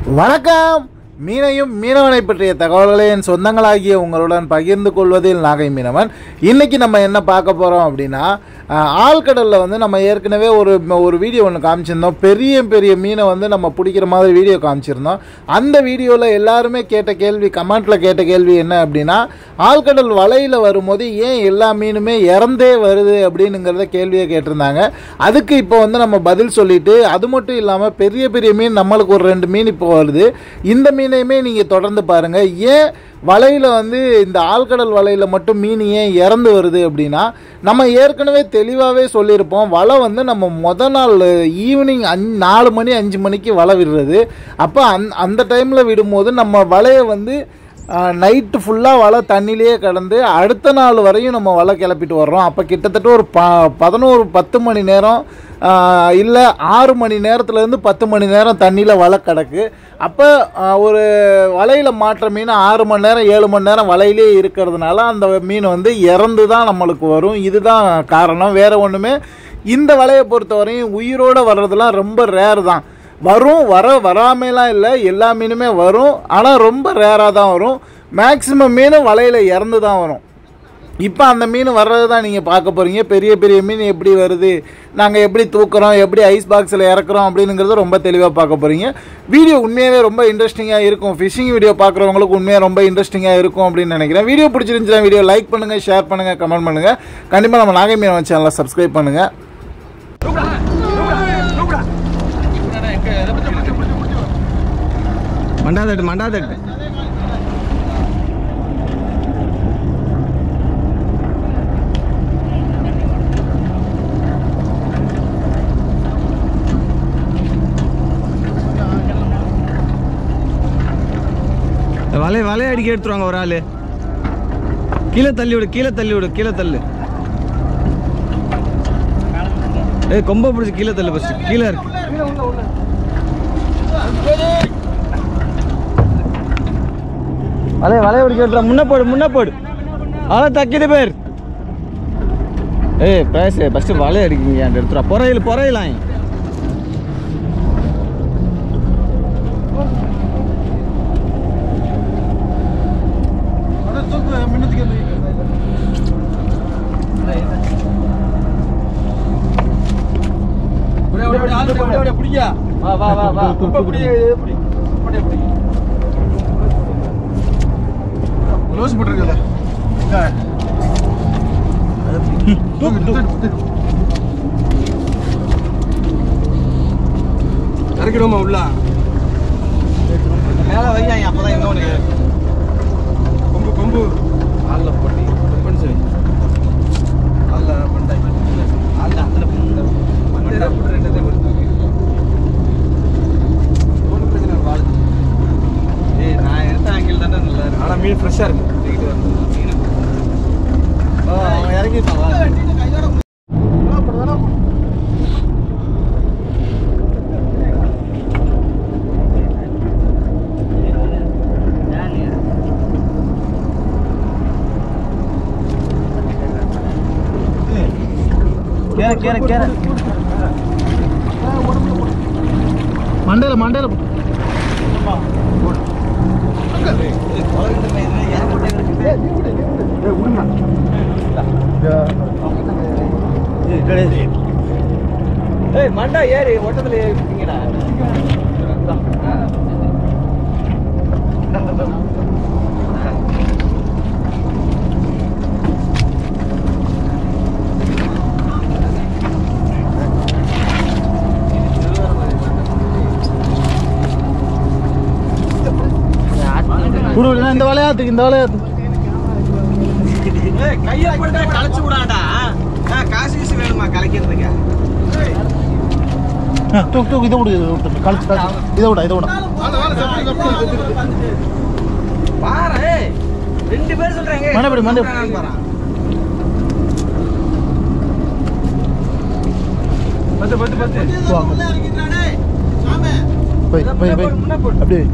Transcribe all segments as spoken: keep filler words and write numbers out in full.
வணக்கம். மீனையும் மீனவனை பற்றிய தகவல்களை என் சொந்தங்களாகிய உங்களுடன் பகிர்ந்து கொள்வதில் நாகை மீனவன். இன்றைக்கி நம்ம என்ன பார்க்க போகிறோம் அப்படின்னா, ஆழ்கடலில் வந்து நம்ம ஏற்கனவே ஒரு ஒரு வீடியோ ஒன்று காமிச்சிருந்தோம். பெரிய பெரிய மீனை வந்து நம்ம பிடிக்கிற மாதிரி வீடியோ காமிச்சிருந்தோம். அந்த வீடியோவில் எல்லாருமே கேட்ட கேள்வி, கமெண்ட்டில் கேட்ட கேள்வி என்ன அப்படின்னா, ஆழ்கடல் வலையில் வரும்போது ஏன் எல்லா மீனுமே இறந்தே வருது அப்படின்னுங்கிறத கேள்வியை கேட்டிருந்தாங்க. அதுக்கு இப்போ வந்து நம்ம பதில் சொல்லிவிட்டு, அது மட்டும் இல்லாமல் பெரிய பெரிய மீன் நம்மளுக்கு ஒரு ரெண்டு மீன் இப்போ வருது. இந்த மீனையுமே நீங்கள் தொடர்ந்து பாருங்கள். ஏன் வலையில் வந்து இந்த ஆழ்கடல் வலையில் மட்டும் மீன் ஏன் இறந்து வருது அப்படின்னா, நம்ம ஏற்கனவே தெளிவாகவே சொல்லியிருப்போம். வலை வந்து நம்ம முத நாள் ஈவினிங் அஞ் நாலு மணி அஞ்சு மணிக்கு வலை விடுறது. அப்போ அந் அந்த டைமில் விடும்போது நம்ம வலையை வந்து நைட்டு ஃபுல்லாக வலை தண்ணியிலேயே கடந்து அடுத்த நாள் வரையும் நம்ம வலை கிளப்பிட்டு வர்றோம். அப்போ கிட்டத்தட்ட ஒரு ப பதினோரு பத்து மணி நேரம் இல்லை ஆறு மணி நேரத்துலேருந்து பத்து மணி நேரம் தண்ணியில் வலை கிடக்கு. அப்போ ஒரு வலையில் மாற்ற மீன் ஆறு மணி நேரம் ஏழு மணி நேரம் வலையிலே இருக்கிறதுனால அந்த மீன் வந்து இறந்து தான் நம்மளுக்கு வரும். இதுதான் காரணம், வேறு ஒன்றுமே. இந்த வலையை பொறுத்தவரையும் உயிரோடு வர்றதுலாம் ரொம்ப ரேர் தான். வரும், வர வராமலாம் இல்லை, எல்லா மீனுமே வரும். ஆனால் ரொம்ப ரேராக தான் வரும். மேக்சிமம் மீன் வலையில் இறந்து தான் வரும். இப்போ அந்த மீன் வர்றது தான் நீங்கள் பார்க்க போகிறீங்க. பெரிய பெரிய மீன் எப்படி வருது, நாங்கள் எப்படி தூக்குறோம், எப்படி ஐஸ் பாக்ஸில் இறக்குறோம் அப்படிங்கிறத ரொம்ப தெளிவாக பார்க்க போகிறீங்க. வீடியோ உண்மையாகவே ரொம்ப இன்ட்ரெஸ்டிங்காக இருக்கும். ஃபிஷிங் வீடியோ பார்க்குறவங்களுக்கு உண்மையாக ரொம்ப இன்ட்ரெஸ்டிங்காக இருக்கும் அப்படின்னு நினைக்கிறேன். வீடியோ பிடிச்சிருந்துச்சுன்னா வீடியோ லைக் பண்ணுங்கள், ஷேர் பண்ணுங்கள், கமெண்ட் பண்ணுங்கள். கண்டிப்பாக நம்ம நாகை மீனவன் சேனலை சப்ஸ்கிரைப் பண்ணுங்கள். மண்டாதட்டு மண்டாதட்டு வலை வலையை அடிக்க எடுத்துருவாங்க ஒரு ஆளு. கீழே தள்ளி விடு, கீழே தள்ளி விடு, கீழே தள்ளு. ஏய் கொம்ப பிடிச்சி கீழே தள்ளு. ஃபர்ஸ்ட் கீழே இருக்கு. வலைய வலைய பிடிக்க எடுத்துருவா. முன்ன போடு, முன்ன போடு. வலை தக்கிட்டு பேர். ஏய் பேச ஃபர்ஸ்ட் வலைய அடிக்கீங்க எடுத்துருவா. பொறையில் பொறையிலாம் இறக்கிடுவோமா உள்ள மேல வையாங்க. அப்பதான் இன்னொன்னு கொம்பு கொம்பு ஆள்ல போட்டி கொம்புன்னு சொல்லி ஆள்ல பண்ணாங்க. ஆள்ல அதுல மண்டை ரெண்டதே கொடுத்தாங்க. ஒன்றும் பிரச்சனை வாழ. ஏய் நான் எடுத்த ஆங்கிள் தானே நல்லா இருக்கு. ஆனால் மீன் ஃப்ரெஷ்ஷாக இருக்கு. தூக்கிட்டு வந்து மீன் அவன் இறங்கிட்டான். வா கேர கேர மண்டையில மண்டையில மண்டா ஏறி ஓட்டத்துல ஏறிட்டீங்கடா. இந்த விளையாட்டுக்கு இந்த விளையாட்டு கையை போட்டு கலைச்சு விடாடா. காசு வீசு வேணுமா கலைக்கிறதுக்கு? தூக்கு தூக்கு இதை விடு, கழிச்சு இதை விட இதை விட பாரு. ரெண்டு பேர் சொல்றாங்க மண்டபடி மண்டபடி பத்து பத்து பத்து போய் போய் போய் அப்படியே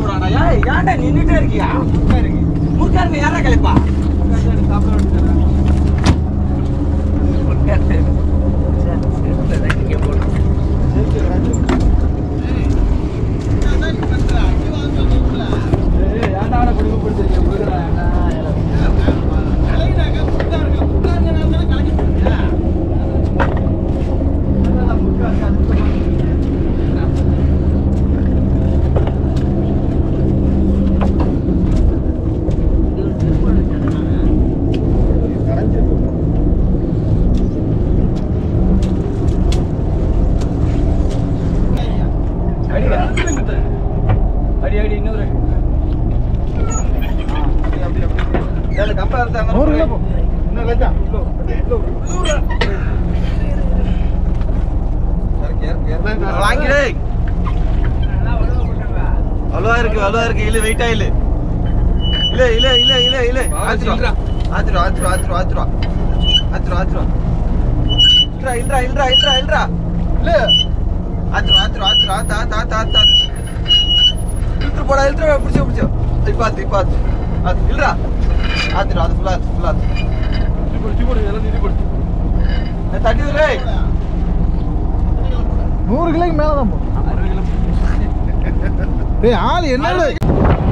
போறானா ஏய் ஏன்டா நின்னுட்டே இருக்கியா மூர்க்காரங்க யாரா கலைப்பா சாப்பிட வேண்டியது இங்க போடு ஏய் ஏன்டா அவன குடுக்க போடுறீங்க குடுறா கலைனாங்க முட்டாங்க முட்டாங்க நான் கலக்கி போறியா அத முட்டாங்க அது அடி அடி இன்னொரு அப்படி அப்படி ஏல கம்பா இருந்தாங்க நூறு கிலோ இன்னும் லஜா கிலோ கிலோ யார் யார் யார் வாங்கிடே அலவா இருக்கு அலவா இருக்கு இல்ல வெயிட்டா இல்ல இல்ல இல்ல இல்ல இல்ல இல்ல ஆத்ரா ஆத்ரா ஆத்ரா ஆத்ரா ஆத்ரா ஆத்ரா ஆத்ரா இல்ல இல்ல இல்ல இல்ல இல்ல இல்ல ஆத்ரா ஆத்ரா ஆத்ரா தா தா தா தா இல்ட்ரு போடா இல்ட்ரு பிடிச்சோ பிடிச்சோ இப்பாத்து இப்பாத்து அது இல்லடா ஆத்ரா அது ஃபுல்லா ஃபுல்லா டிபோடு டிபோடு எல்லாம் டிபோடு நான் தட்டி வரே நூறு கிலோக்கு மேல தான் போ அறுபது கிலோ டேய் ஆள் என்ன